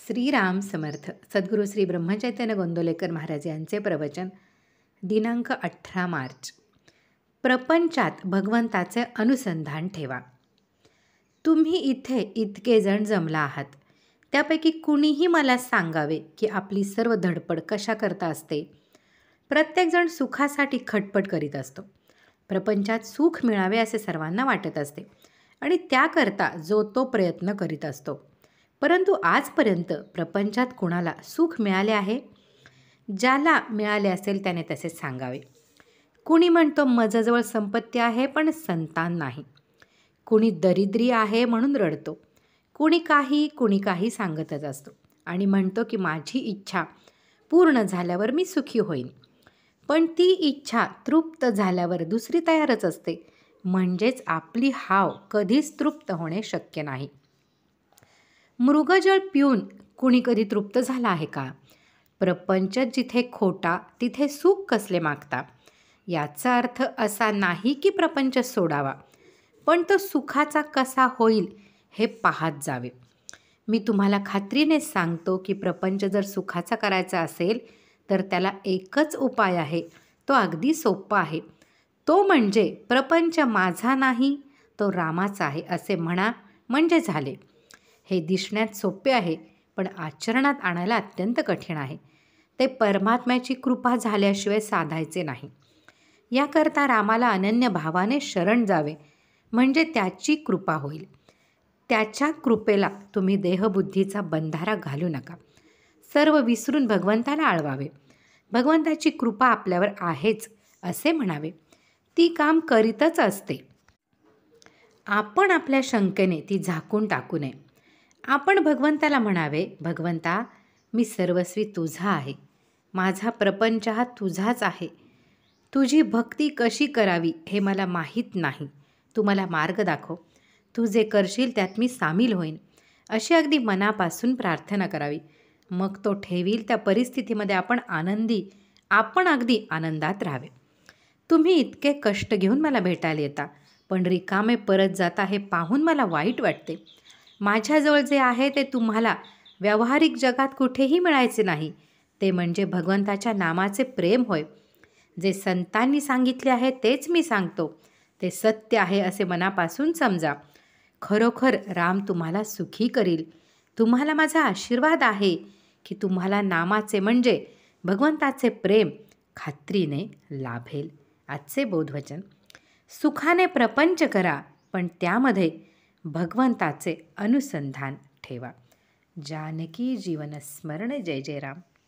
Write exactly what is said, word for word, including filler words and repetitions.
श्रीराम समर्थ. सद्गुरू श्री ब्रह्मचैतन्य गोंदवलेकर महाराज यांचे प्रवचन. दिनांक अठरा मार्च. प्रपंचात भगवंताचे अनुसंधान ठेवा. तुम्ही इथे इतके जण जमला आहात, त्यापैकी कुणीही मला सांगावे की आपली सर्व धडपड कशा करता असते. प्रत्येकजण सुखासाठी खटपट करीत असतो. प्रपंचात सुख मिळावे असे सर्वांना वाटत असते आणि त्याकरता जो तो प्रयत्न करीत असतो. परंतु आजपर्यंत प्रपंचात कुणाला सुख मिळाले आहे? ज्याला मिळाले असेल त्याने तसे सांगावे. कुणी म्हणतो माझ्याजवळ संपत्ती आहे पण संतान नाही. कुणी दरिद्री आहे म्हणून रडतो. कुणी काही कुणी काही सांगतच असतो आणि म्हणतो की माझी इच्छा पूर्ण झाल्यावर मी सुखी होईन. पण ती इच्छा तृप्त झाल्यावर दुसरी तयारच असते. म्हणजेच आपली हाव कधीच तृप्त होणे शक्य नाही. मृगजळ पिऊन कुणी कधी तृप्त झाला आहे का? प्रपंच जिथे खोटा तिथे सुख कसले मागता? याचा अर्थ असा नाही की प्रपंच सोडावा, पण तो सुखाचा कसा होईल हे पाहत जावे. मी तुम्हाला खात्रीने सांगतो की प्रपंच जर सुखाचा करायचा असेल तर त्याला एकच उपाय आहे. तो अगदी सोपा आहे. तो म्हणजे प्रपंच माझा नाही, तो रामाचा आहे असे म्हणा, म्हणजे झाले. हे दिसण्यात सोपे आहे पण आचरणात आणायला अत्यंत कठीण आहे. ते परमात्म्याची कृपा झाल्याशिवाय साधायचे नाही. याकरता रामाला अनन्य भावाने शरण जावे, म्हणजे त्याची कृपा होईल. त्याच्या कृपेला तुम्ही देहबुद्धीचा बंधारा घालू नका. सर्व विसरून भगवंताला आळवावे. भगवंताची कृपा आपल्यावर आहेच असे म्हणावे. ती काम करीतच असते. आपण आपल्या शंकेने ती झाकून टाकू नये. आपण भगवंताला म्हणावे, भगवंता मी सर्वस्वी तुझा आहे. माझा प्रपंच हा तुझाच आहे. तुझी भक्ती कशी करावी हे मला माहीत नाही. तू मला मार्ग दाखव. तू जे करशील त्यात मी सामील होईन, अशी अगदी मनापासून प्रार्थना करावी. मग तो ठेवील त्या परिस्थितीमध्ये आपण आनंदी आपण अगदी आनंदात राहावे. तुम्ही इतके कष्ट घेऊन मला भेटायला येता पण रिकामे परत जाता हे पाहून मला वाईट वाटते. माझ्याजवळ जे आहे ते तुम्हाला व्यावहारिक जगात कुठेही मिळायचे नाही. ते म्हणजे भगवंताच्या नामाचे प्रेम होय. जे संतांनी सांगितले आहे तेच मी सांगतो. ते सत्य आहे असे मनापासून समजा. खरोखर राम तुम्हाला सुखी करील. तुम्हाला माझा आशीर्वाद आहे की तुम्हाला नामाचे म्हणजे भगवंताचे प्रेम खात्रीने लाभेल. आजचे बोधवचन. सुखाने प्रपंच करा पण त्यामध्ये भगवंताचे अनुसंधान ठेवा. जानकी जीवन स्मरण. जय जय राम.